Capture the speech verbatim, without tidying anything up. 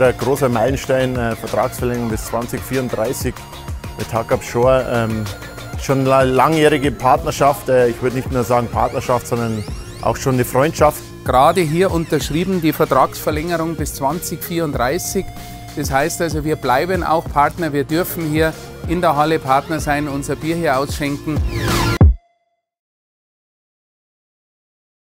wieder ein großer Meilenstein, äh, Vertragsverlängerung bis zwanzig vierunddreißig mit Hack Up Shore. Ähm, schon eine langjährige Partnerschaft, äh, ich würde nicht nur sagen Partnerschaft, sondern auch schon eine Freundschaft. Gerade hier unterschrieben die Vertragsverlängerung bis zwanzig vierunddreißig. Das heißt also, wir bleiben auch Partner, wir dürfen hier in der Halle Partner sein, unser Bier hier ausschenken.